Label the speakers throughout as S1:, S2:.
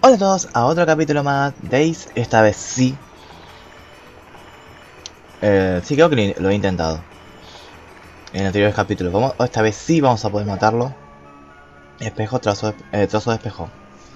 S1: Hola a todos, a otro capítulo más de Ace. Esta vez sí. Sí, creo que lo he intentado en anteriores capítulos. Esta vez sí vamos a poder matarlo. Espejo, trozo de espejo.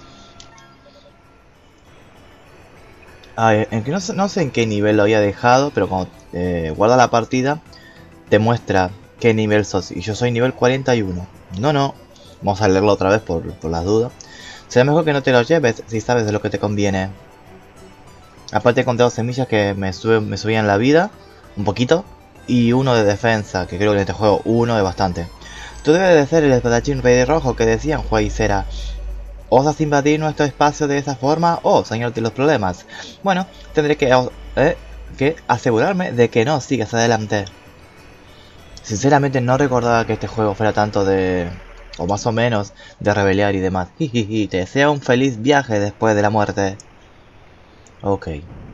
S1: En que no sé en qué nivel lo había dejado, pero cuando guarda la partida, te muestra qué nivel sos. Y yo soy nivel 41. No. Vamos a leerlo otra vez por las dudas. Será mejor que no te lo lleves si sabes de lo que te conviene. Aparte he contado semillas que me subían la vida, un poquito, y uno de defensa, que creo que en este juego uno es bastante. Tú debes de ser el espadachín rey rojo que decían Juaicera. ¿Osas invadir nuestro espacio de esa forma? Oh, señor de los problemas. Bueno, tendré que asegurarme de que no sigas adelante. Sinceramente no recordaba que este juego fuera tanto de... o más o menos, de rebeliar y demás. Jijiji, te deseo un feliz viaje después de la muerte. Ok.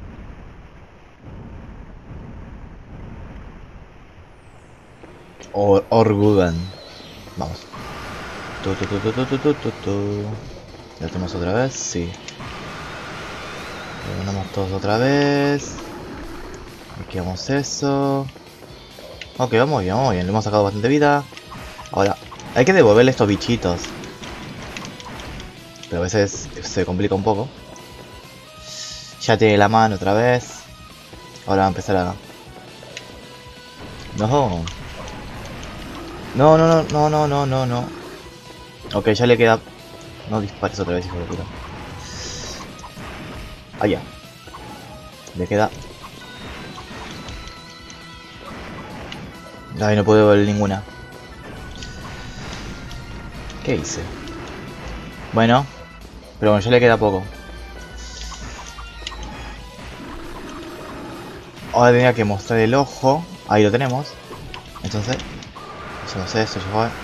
S1: Orgugan. Vamos. Ya tenemos otra vez, sí. Ganamos todos otra vez. Aquí vamos eso. Ok, vamos bien, vamos bien. Le hemos sacado bastante vida. Ahora, hay que devolverle estos bichitos. Pero a veces se complica un poco. Ya tiene la mano otra vez. Ahora va a empezar a... No. No. Ok, ya le queda... No dispares otra vez, hijo de puta. Allá. Le queda... Ay, no puedo ver ninguna. ¿Qué hice? Bueno. Pero bueno, ya le queda poco. Ahora tenía que mostrar el ojo. Ahí lo tenemos. Entonces... hacemos eso, ya fue.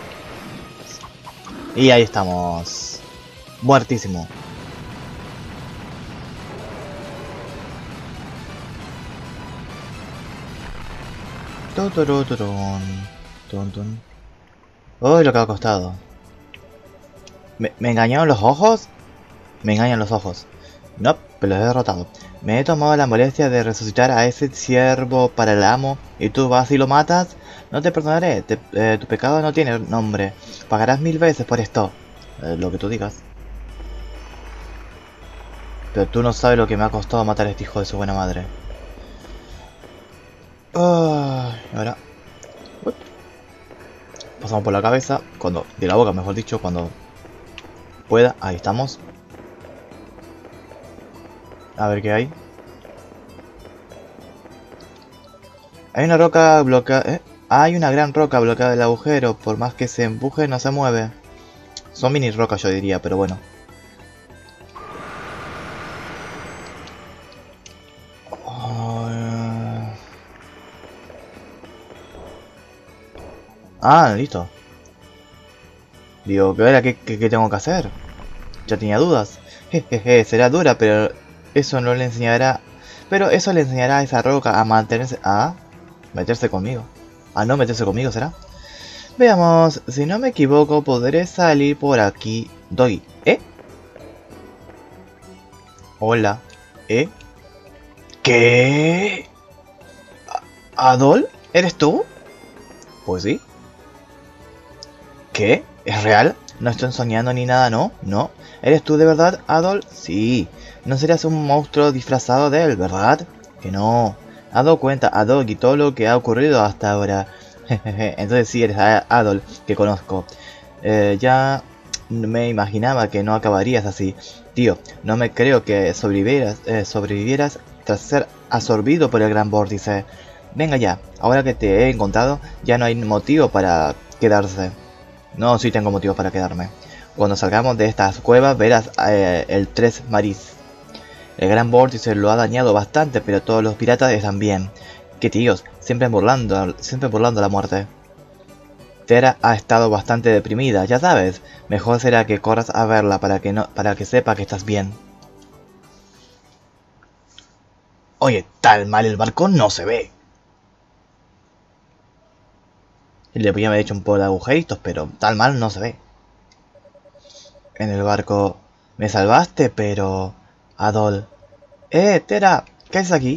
S1: Y ahí estamos. Muertísimo. Uy, lo que ha costado. ¿Me engañaron los ojos? Me engañan los ojos. No, pero los he derrotado. Me he tomado la molestia de resucitar a ese siervo para el amo. ¿Y tú vas y lo matas? No te perdonaré. Tu pecado no tiene nombre. Pagarás 1000 veces por esto. Lo que tú digas. Pero tú no sabes lo que me ha costado matar a este hijo de su buena madre. Ahora pasamos por la cabeza, de la boca mejor dicho, cuando pueda. Ahí estamos. A ver qué hay. Hay una roca bloqueada. Hay una gran roca bloqueada del agujero. Por más que se empuje, no se mueve. Son mini rocas, yo diría, pero bueno. Listo. Digo, ¿qué tengo que hacer? Ya tenía dudas. Jejeje, será dura, pero eso no le enseñará. Pero eso le enseñará a esa roca a mantenerse. A meterse conmigo. A no meterse conmigo, ¿será? Veamos, si no me equivoco, podré salir por aquí. Doggy. Hola. ¿Qué? ¿Adol? ¿Eres tú? Pues sí. ¿Qué? ¿Es real? No estoy soñando ni nada, ¿no? ¿No? ¿Eres tú de verdad, Adol? Sí. No serías un monstruo disfrazado de él, ¿verdad? Que no. ¿Has dado cuenta a Dog y todo lo que ha ocurrido hasta ahora? Jejeje. Entonces sí eres Adol, que conozco. Ya me imaginaba que no acabarías así. Tío, no me creo que sobrevivieras tras ser absorbido por el gran vórtice. Venga ya, ahora que te he encontrado, ya no hay motivo para quedarse. No, sí tengo motivos para quedarme. Cuando salgamos de estas cuevas verás el 3 Maris. El gran vórtice lo ha dañado bastante, pero todos los piratas están bien. Qué tíos, siempre burlando la muerte. Tera ha estado bastante deprimida, ya sabes. Mejor será que corras a verla para que sepa que estás bien. Oye, tal mal el barco no se ve. Le podía haber hecho un poco de agujeritos, pero tal mal no se ve. En el barco... Me salvaste, pero... Adol. Tera, ¿qué haces aquí?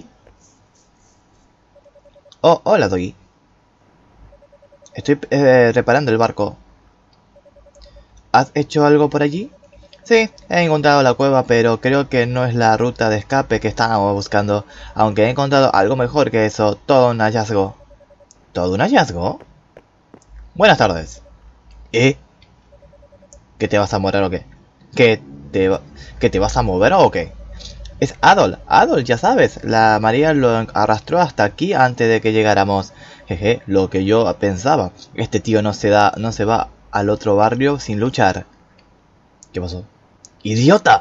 S1: Oh, hola, Doggy. Estoy reparando el barco. ¿Has hecho algo por allí? Sí, he encontrado la cueva, pero creo que no es la ruta de escape que estábamos buscando. Aunque he encontrado algo mejor que eso, todo un hallazgo. ¿Todo un hallazgo? Buenas tardes. ¿Eh? ¿Que te vas a mover o qué? ¿Que te, ¿Que te vas a mover o qué? Es Adol. Adol, ya sabes. La María lo arrastró hasta aquí antes de que llegáramos. Jeje, lo que yo pensaba. Este tío no se va al otro barrio sin luchar. ¿Qué pasó? ¡Idiota!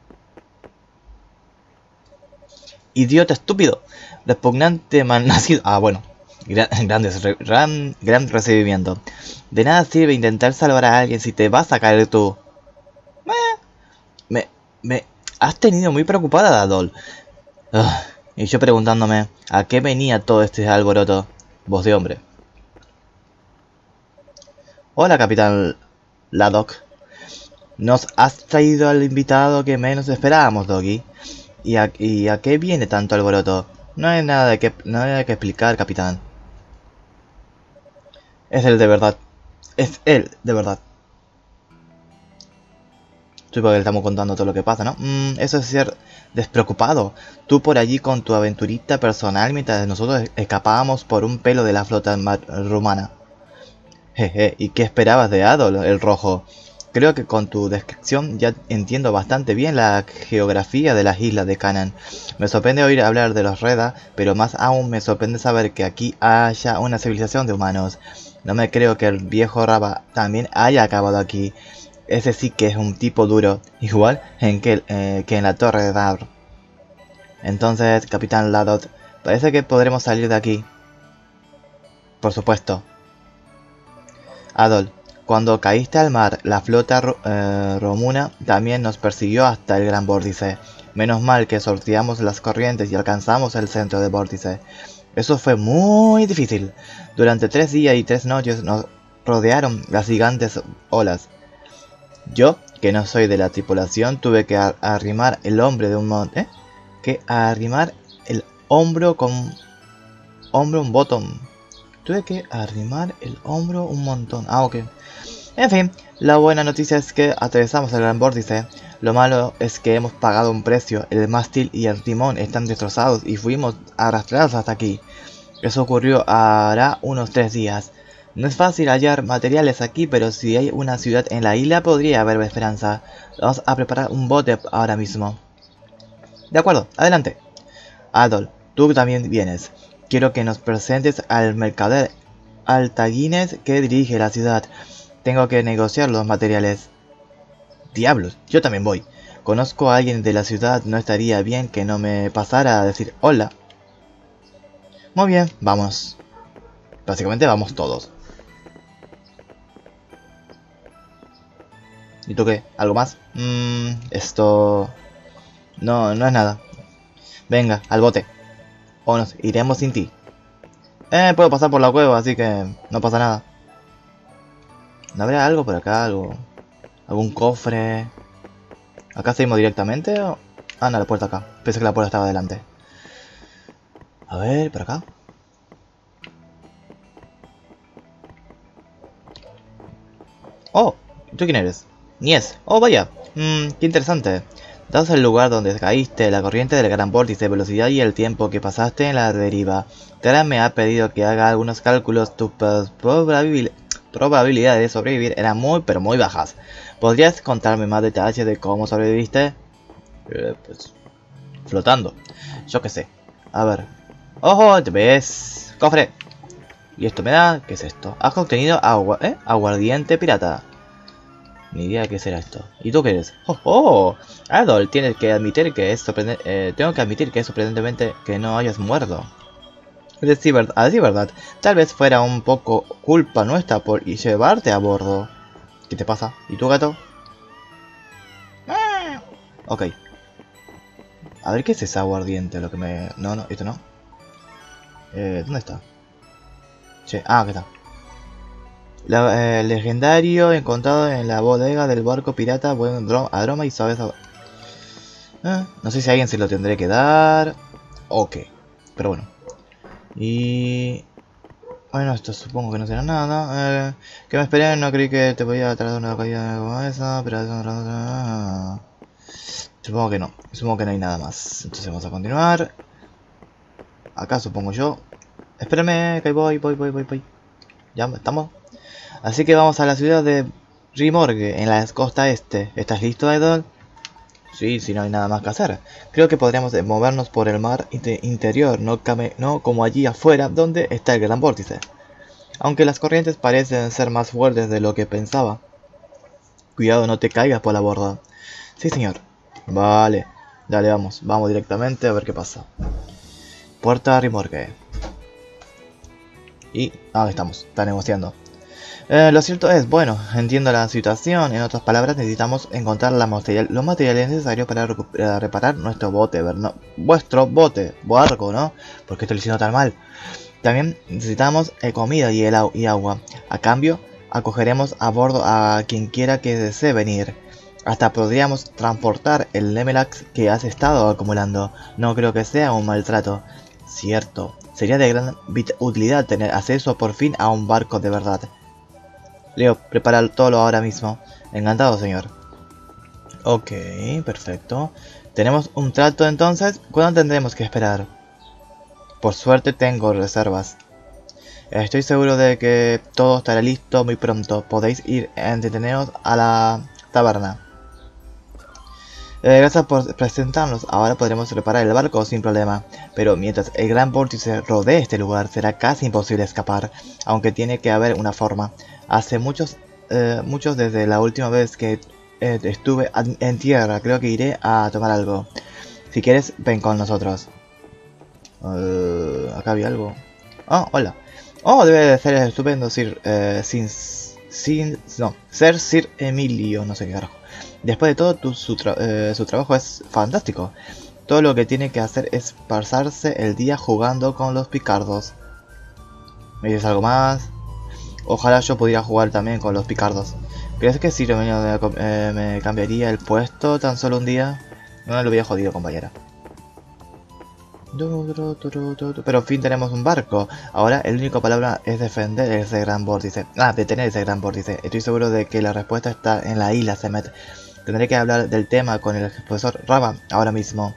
S1: ¡Idiota estúpido! Repugnante malnacido. Ah, bueno. Gran recibimiento. De nada sirve intentar salvar a alguien si te vas a caer tú. Me... Me... Has tenido muy preocupada, Adol. Ugh, y yo preguntándome, ¿a qué venía todo este alboroto? Voz de hombre. Hola, capitán Ladok. Nos has traído al invitado que menos esperábamos, Doggy. ¿Y a qué viene tanto alboroto? No hay nada que explicar, capitán. Es él de verdad. Es él de verdad. Supongo que le estamos contando todo lo que pasa, ¿no? Eso es ser despreocupado. Tú por allí con tu aventurita personal mientras nosotros escapábamos por un pelo de la flota rumana. Jeje, ¿y qué esperabas de Adol, el rojo? Creo que con tu descripción ya entiendo bastante bien la geografía de las islas de Canaan. Me sorprende oír hablar de los Reda, pero más aún me sorprende saber que aquí haya una civilización de humanos. No me creo que el viejo Raba también haya acabado aquí. Ese sí que es un tipo duro, igual que en la torre de Dar. Entonces, capitán Ladot, parece que podremos salir de aquí. Por supuesto. Adol, cuando caíste al mar, la flota romuna también nos persiguió hasta el gran vórtice. Menos mal que sorteamos las corrientes y alcanzamos el centro del vórtice. Eso fue muy difícil. Durante 3 días y 3 noches nos rodearon las gigantes olas. Yo, que no soy de la tripulación, tuve que arrimar el hombro de un monte. Que arrimar el hombro con... Hombro un botón. Tuve que arrimar el hombro un montón. Ah, ok. En fin, la buena noticia es que atravesamos el gran vórtice. Lo malo es que hemos pagado un precio. El mástil y el timón están destrozados y fuimos arrastrados hasta aquí. Eso ocurrió hará unos 3 días. No es fácil hallar materiales aquí, pero si hay una ciudad en la isla podría haber esperanza. Vamos a preparar un bote ahora mismo. De acuerdo, adelante. Adol, tú también vienes. Quiero que nos presentes al mercader Altaguines que dirige la ciudad. Tengo que negociar los materiales. Diablos, yo también voy. Conozco a alguien de la ciudad, no estaría bien que no me pasara a decir hola. Muy bien, vamos. Básicamente vamos todos. ¿Y tú qué? ¿Algo más? Esto... No, no es nada. Venga, al bote. O nos iremos sin ti. Puedo pasar por la cueva, así que no pasa nada. ¿No habrá algo por acá? ¿Algún cofre? ¿Acá seguimos directamente o...? Ah, no, la puerta acá. Pensé que la puerta estaba delante. A ver, por acá. Oh, ¿tú quién eres? Nies. Oh, vaya. Qué interesante. Dado el lugar donde caíste, la corriente del gran vórtice, velocidad y el tiempo que pasaste en la deriva, Tara me ha pedido que haga algunos cálculos. Tus probabilidades de sobrevivir eran muy, pero muy bajas. ¿Podrías contarme más detalles de cómo sobreviviste? Pues... flotando. Yo qué sé. A ver. ¡Ojo! ¿Te ves? ¡Cofre! ¿Y esto me da? ¿Qué es esto? Has obtenido aguardiente pirata. Ni idea de qué será esto. ¿Y tú qué eres? ¡Oh, oh! Adol, tienes que admitir que es tengo que admitir que es sorprendentemente que no hayas muerto. A decir verdad, tal vez fuera un poco culpa nuestra por llevarte a bordo. ¿Qué te pasa? ¿Y tú, gato? Ok. A ver qué es ese aguardiente, lo que me... No, no, esto no. ¿Dónde está? Che, ah, ¿qué está? Legendario encontrado en la bodega del barco pirata. Buen aroma y suave sabor. No sé si a alguien se lo tendré que dar. Ok. Pero bueno. Y... bueno, esto supongo que no será nada. Que me esperé, no creí que te podía traer una caída como esa. Pero... supongo que no. Supongo que no hay nada más. Entonces vamos a continuar. Acá supongo yo. Espérame, que voy. Ya estamos. Así que vamos a la ciudad de Rimorgue, en la costa este. ¿Estás listo, Idol? Sí, si no hay nada más que hacer. Creo que podríamos movernos por el mar interior, no como allí afuera, donde está el gran vórtice. Aunque las corrientes parecen ser más fuertes de lo que pensaba. Cuidado, no te caigas por la borda. Sí, señor. Vale. Dale, vamos. Vamos directamente a ver qué pasa. Puerta Rimorgue. Y... estamos. Está negociando. Lo cierto es, bueno, entiendo la situación. En otras palabras, necesitamos encontrar los materiales necesarios para reparar nuestro bote, vuestro bote, barco, ¿no? ¿Por qué estoy diciendo tan mal? También necesitamos comida y agua. A cambio, acogeremos a bordo a quien quiera que desee venir. Hasta podríamos transportar el Nemelax que has estado acumulando. No creo que sea un maltrato. Cierto, sería de gran utilidad tener acceso por fin a un barco de verdad. Leo, prepara todo ahora mismo. Encantado, señor. Ok, perfecto. Tenemos un trato entonces. ¿Cuándo tendremos que esperar? Por suerte tengo reservas. Estoy seguro de que todo estará listo muy pronto. Podéis ir a entreteneros a la taberna. Gracias por presentarnos. Ahora podremos reparar el barco sin problema. Pero mientras el gran vórtice rodee este lugar, será casi imposible escapar. Aunque tiene que haber una forma. Hace muchos desde la última vez que estuve en tierra. Creo que iré a tomar algo. Si quieres, ven con nosotros. Acá había algo. Oh, hola. Oh, debe de ser estupendo Sir Sir Emilio, no sé qué carajo. Después de todo, su trabajo es fantástico. Todo lo que tiene que hacer es pasarse el día jugando con los picardos. ¿Me dices algo más? Ojalá yo pudiera jugar también con los picardos. ¿Crees que Sir Emilio me cambiaría el puesto tan solo un día? No lo hubiera jodido, compañera. Pero en fin tenemos un barco. Ahora el único palabra es defender ese gran vórtice. Detener ese gran vórtice. Estoy seguro de que la respuesta está en la isla Semet. Tendré que hablar del tema con el profesor Raba ahora mismo.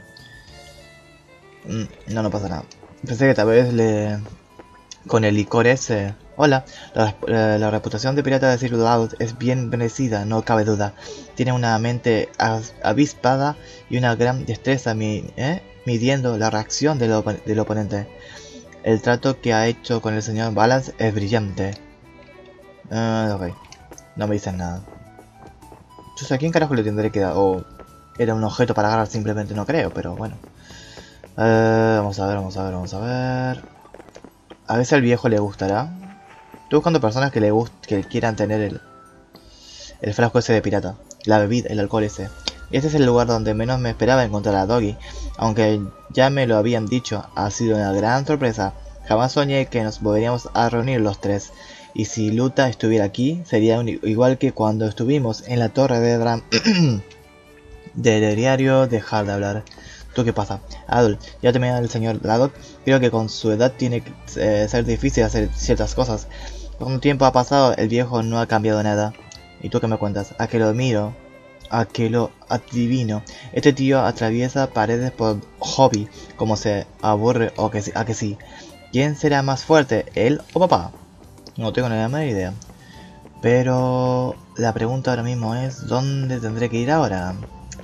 S1: No pasa nada. Pensé que tal vez con el licor ese... Hola, la reputación de pirata de Sir Loud es bien merecida, no cabe duda. Tiene una mente avispada y una gran destreza midiendo la reacción del oponente. El trato que ha hecho con el señor Balance es brillante. Ok, no me dicen nada. Yo sé a quién carajo le tendré que dar. O era un objeto para agarrar, simplemente no creo, pero bueno. Vamos a ver. A veces al viejo le gustará. Estoy buscando personas que quieran tener el frasco ese de pirata. La bebida, el alcohol ese. Este es el lugar donde menos me esperaba encontrar a Doggy. Aunque ya me lo habían dicho, ha sido una gran sorpresa. Jamás soñé que nos volveríamos a reunir los tres. Y si Luta estuviera aquí, sería igual que cuando estuvimos en la torre de del diario Dejar de hablar. ¿Tú qué pasa? Adol, ya terminé el señor Ladok. Creo que con su edad tiene que ser difícil hacer ciertas cosas. Con un tiempo ha pasado, el viejo no ha cambiado nada. ¿Y tú qué me cuentas? ¿A que lo miro? ¿A que lo adivino? Este tío atraviesa paredes por hobby. Como se aburre o que a que sí. ¿Quién será más fuerte, él o papá? No tengo ni la menor idea. Pero la pregunta ahora mismo es, ¿dónde tendré que ir ahora?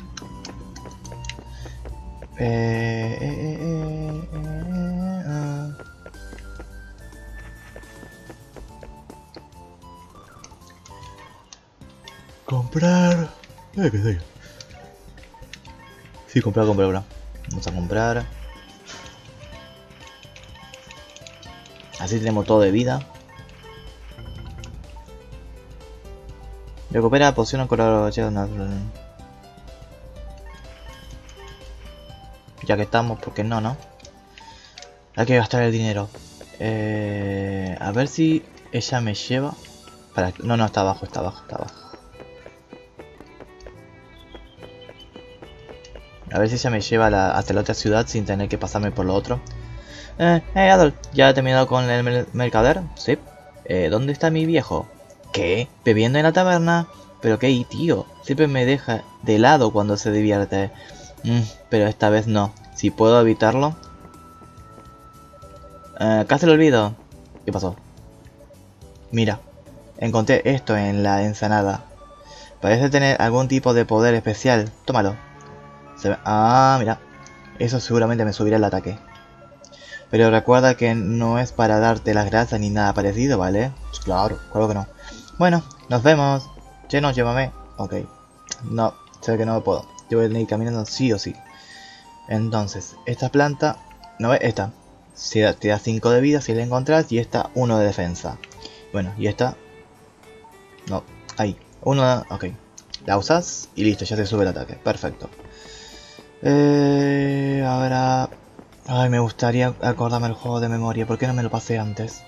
S1: Comprar. ¿Qué sé? Sí, comprar. Vamos a comprar. Así tenemos todo de vida. Recupera poción con la... Ya que estamos, porque no. Hay que gastar el dinero. A ver si ella me lleva. No, no, está abajo, está abajo, está abajo. A ver si ella me lleva hasta la otra ciudad sin tener que pasarme por lo otro. Adol, ¿ya he terminado con el mercader? Sí. ¿Dónde está mi viejo? ¿Qué? ¿Bebiendo en la taberna? Pero qué tío, siempre me deja de lado cuando se divierte. Pero esta vez no. Si puedo evitarlo. Casi lo olvido. ¿Qué pasó? Mira, encontré esto en la ensenada. Parece tener algún tipo de poder especial. Tómalo. Mira. Eso seguramente me subirá el ataque. Pero recuerda que no es para darte las gracias ni nada parecido, ¿vale? Pues claro que no. Bueno, nos vemos. Che, no, llévame. Ok. No, sé que no puedo. Yo voy a ir caminando sí o sí. Entonces, esta planta... ¿No ves? Esta. Te da 5 de vida si la encontrás. Y esta 1 de defensa. Bueno, y esta... No, ahí. 1, ok. La usas y listo, ya te sube el ataque. Perfecto. Ahora... Ay, me gustaría acordarme el juego de memoria. ¿Por qué no me lo pasé antes?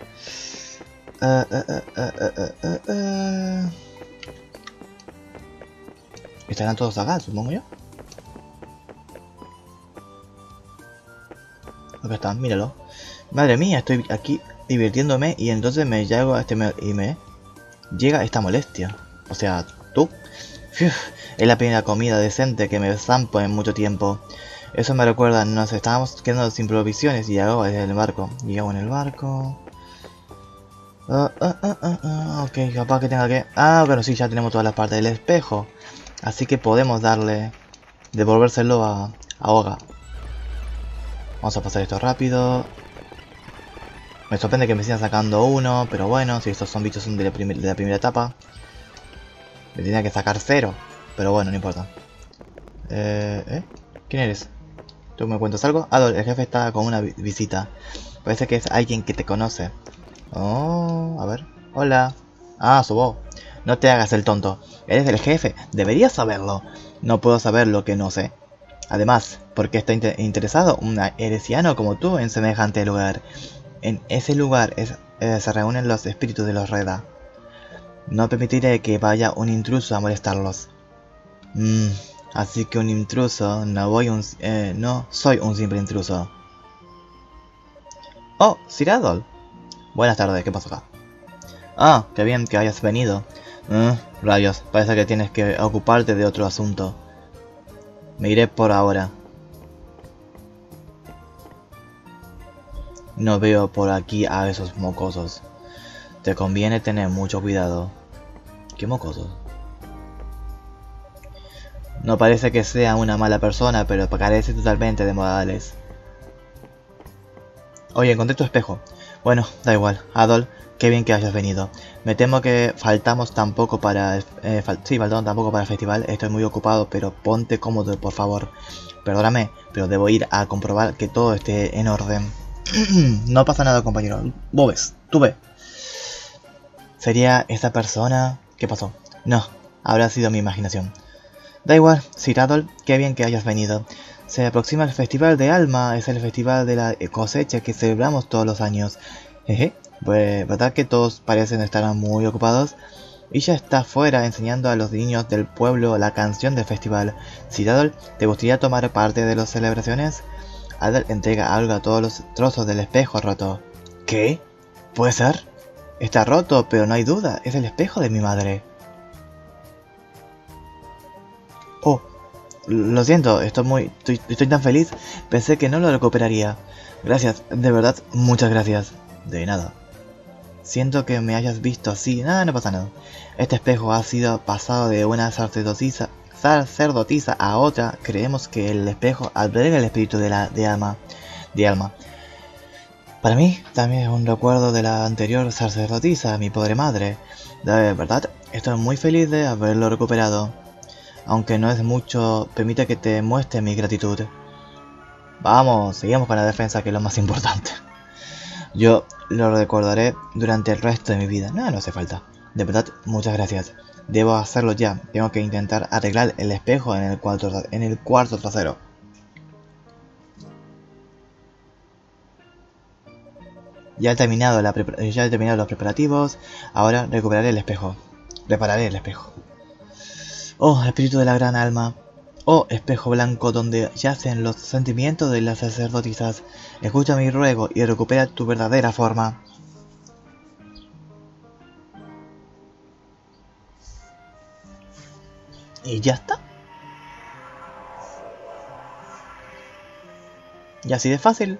S1: Estarán todos acá, supongo yo. Acá están, míralo. Madre mía, estoy aquí divirtiéndome y entonces me llego a y me llega esta molestia. O sea, tú. Es la primera comida decente que me zampo en mucho tiempo. Eso me recuerda, nos estábamos quedando sin provisiones y llego en el barco. Llego en el barco. Ok, capaz que tenga que... bueno, sí, ya tenemos todas las partes del espejo. Así que podemos devolvérselo a Oga. Vamos a pasar esto rápido. Me sorprende que me sigan sacando uno, pero bueno, si estos son bichos son de la primera etapa. Me tenía que sacar 0, pero bueno, no importa. ¿Quién eres? ¿Tú me cuentas algo? Adol, el jefe está con una visita. Parece que es alguien que te conoce. Oh, a ver. Hola. Subo. No te hagas el tonto. Eres el jefe. Deberías saberlo. No puedo saber lo que no sé. Además, ¿por qué está interesado un heresiano como tú en semejante lugar? En ese lugar se reúnen los espíritus de los Reda. No permitiré que vaya un intruso a molestarlos. Así que un intruso, no soy un simple intruso. Oh, Sir Adol. Buenas tardes, ¿qué pasa acá? Qué bien que hayas venido. Rayos, parece que tienes que ocuparte de otro asunto. Me iré por ahora. No veo por aquí a esos mocosos. Te conviene tener mucho cuidado. ¿Qué mocosos? No parece que sea una mala persona, pero carece totalmente de modales. Oye, encontré tu espejo. Bueno, da igual. Adol, qué bien que hayas venido. Me temo que faltamos tampoco para el festival. Estoy muy ocupado, pero ponte cómodo, por favor. Perdóname, pero debo ir a comprobar que todo esté en orden. No pasa nada, compañero. Vos tú ve. ¿Sería esa persona? ¿Qué pasó? No, habrá sido mi imaginación. Da igual, Sir Adol, qué bien que hayas venido. Se aproxima el Festival de Alma, es el festival de la cosecha que celebramos todos los años. Jeje, pues verdad que todos parecen estar muy ocupados. Ella está fuera enseñando a los niños del pueblo la canción del festival. Sir Adol, ¿te gustaría tomar parte de las celebraciones? Adol entrega algo a todos los trozos del espejo roto. ¿Qué? ¿Puede ser? Está roto, pero no hay duda, es el espejo de mi madre. Oh, lo siento, estoy tan feliz, pensé que no lo recuperaría. Gracias, de verdad, muchas gracias. De nada. Siento que me hayas visto así, no pasa nada. Este espejo ha sido pasado de una sacerdotisa a otra. Creemos que el espejo alberga el espíritu de Alma. Para mí, también es un recuerdo de la anterior sacerdotisa, mi pobre madre. De verdad, estoy muy feliz de haberlo recuperado. Aunque no es mucho, permite que te muestre mi gratitud. Vamos, sigamos con la defensa, que es lo más importante. Yo lo recordaré durante el resto de mi vida. No hace falta. De verdad, muchas gracias. Debo hacerlo ya. Tengo que intentar arreglar el espejo en el cuarto trasero. Ya he terminado los preparativos. Ahora recuperaré el espejo. Repararé el espejo. Oh, espíritu de la gran alma. Oh, espejo blanco donde yacen los sentimientos de las sacerdotisas. Escucha mi ruego y recupera tu verdadera forma. ¿Y ya está? Y así de fácil.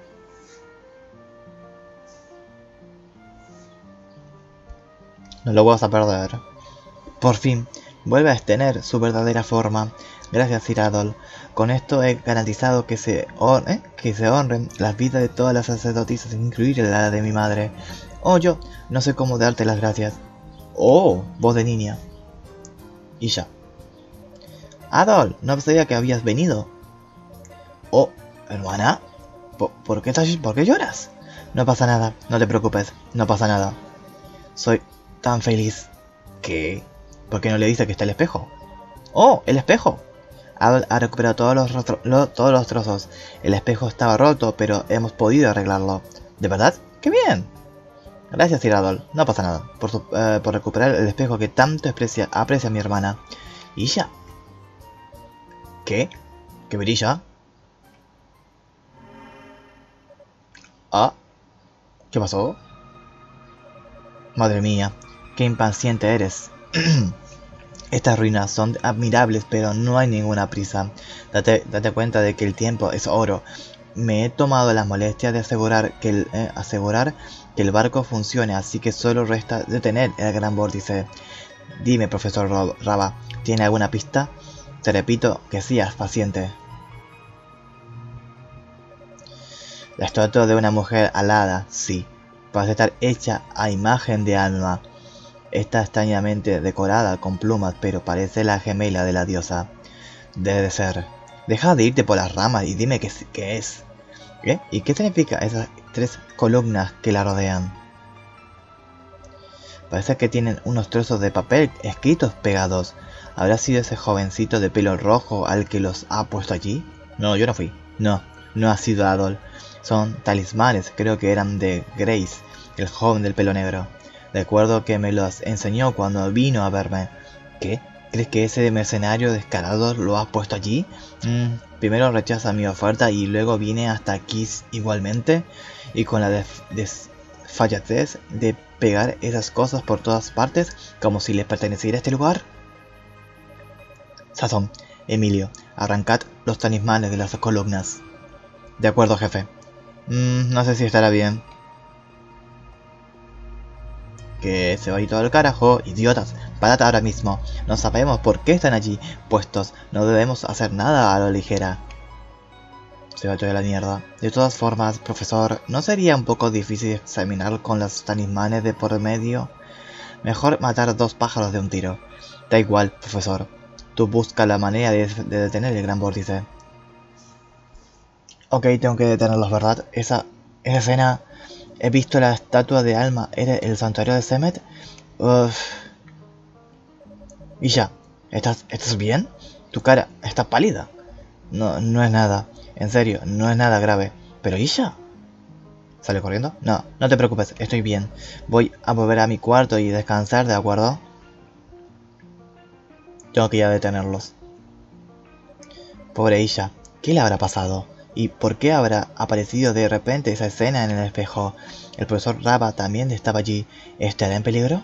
S1: No lo vas a perder. Por fin, vuelve a tener su verdadera forma. Gracias, Sir Adol. Con esto he garantizado que se honren las vidas de todas las sacerdotisas, incluida la de mi madre. Oh, yo no sé cómo darte las gracias. Oh, voz de niña. Y ya. Adol, no sabía que habías venido. Oh, hermana. ¿Por qué lloras? No pasa nada, no te preocupes, no pasa nada. Soy tan feliz que... ¿Por qué no le dice que está el espejo? ¡Oh, el espejo! Adol ha recuperado todos los trozos. El espejo estaba roto, pero hemos podido arreglarlo. ¿De verdad? ¡Qué bien! Gracias, Sir Adol. No pasa nada por recuperar el espejo que tanto aprecia mi hermana. ¿Y ya? ¿Qué? ¿Qué brilla? Ah, ¿qué pasó? Madre mía, qué impaciente eres. Estas ruinas son admirables, pero no hay ninguna prisa. Date cuenta de que el tiempo es oro. Me he tomado la molestia de asegurar que el barco funcione, así que solo resta detener el gran vórtice. Dime, profesor Raba, ¿tiene alguna pista? Te repito que seas paciente. La estatua de una mujer alada, sí, parece estar hecha a imagen de alma. Está extrañamente decorada con plumas, pero parece la gemela de la diosa. Debe de ser. Deja de irte por las ramas y dime qué es. ¿Qué? ¿Y qué significa esas 3 columnas que la rodean? Parece que tienen unos trozos de papel escritos pegados. ¿Habrá sido ese jovencito de pelo rojo al que los ha puesto allí? No, yo no fui. No ha sido Adol. Son talismanes, creo que eran de Grace, el joven del pelo negro. Recuerdo que me los enseñó cuando vino a verme. ¿Qué? ¿Crees que ese mercenario descarado lo ha puesto allí? Primero rechaza mi oferta y luego viene hasta aquí igualmente. Y con la desfachatez de pegar esas cosas por todas partes, como si les perteneciera este lugar. Sazón, Emilio, arrancad los talismanes de las columnas. De acuerdo, jefe. No sé si estará bien. Que se va a ir todo al carajo, idiotas. Parad ahora mismo. No sabemos por qué están allí puestos. No debemos hacer nada a la ligera. Se va toda la mierda. De todas formas, profesor, ¿no sería un poco difícil examinar con los talismanes de por medio? Mejor matar 2 pájaros de un tiro. Da igual, profesor. Tú busca la manera de detener el gran vórtice. Ok, tengo que detenerlos, ¿verdad? Esa escena... He visto la estatua de Alma. ¿Era el santuario de Semet? Y ya. ¿Estás bien? Tu cara está pálida. No es nada. En serio, no es nada grave. ¿Pero Isha? ¿Sale corriendo? No te preocupes, estoy bien. Voy a volver a mi cuarto y descansar, ¿de acuerdo? Tengo que ir a detenerlos. Pobre Isha. ¿Qué le habrá pasado? ¿Y por qué habrá aparecido de repente esa escena en el espejo? ¿El profesor Raba también estaba allí? ¿Estará en peligro?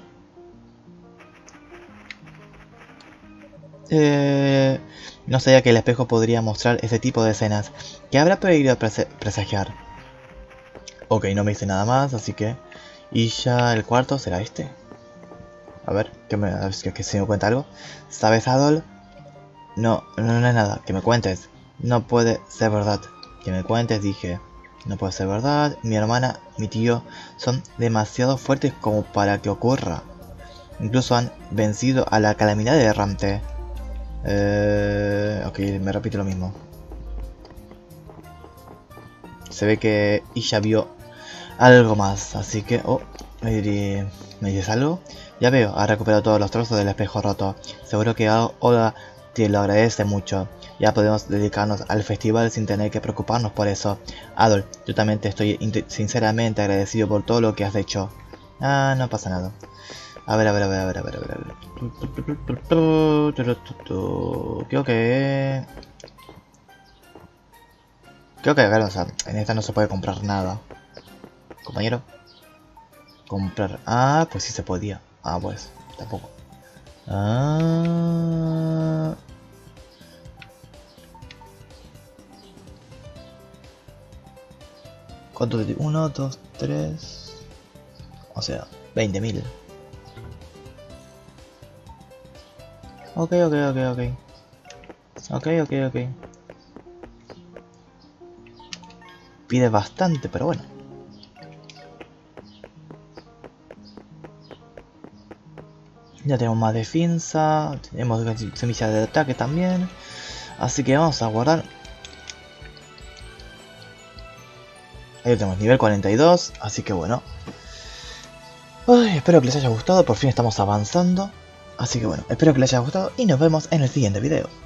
S1: No sabía que el espejo podría mostrar ese tipo de escenas. ¿Qué habrá podido presagiar? Ok, no me dice nada más, así que... ¿Y ya el cuarto será este? A ver, que se me cuenta algo. ¿Sabes, Adol? No es nada, que me cuentes. No puede ser verdad. Que me cuentes, dije. No puede ser verdad. Mi hermana, mi tío, son demasiado fuertes como para que ocurra. Incluso han vencido a la calamidad de Ramte. Ok, me repito lo mismo. Se ve que Isha vio algo más, así que... Oh, ¿me dices algo? Ya veo, ha recuperado todos los trozos del espejo roto. Seguro que ahora Te lo agradece mucho. Ya podemos dedicarnos al festival sin tener que preocuparnos por eso. Adol, yo también te estoy sinceramente agradecido por todo lo que has hecho. Ah, no pasa nada. A ver. Creo que acá, o sea, en esta no se puede comprar nada. Compañero. Comprar. Ah, pues sí se podía. Ah, pues, tampoco. Ah. ¿Cuánto te digo? 1, 2, 3. O sea, 20.000. Ok. Pide bastante, pero bueno. Ya tenemos más defensa, tenemos semillas de ataque también. Así que vamos a guardar. Ahí tenemos nivel 42, así que bueno. Ay, espero que les haya gustado, por fin estamos avanzando. Así que bueno, espero que les haya gustado y nos vemos en el siguiente video.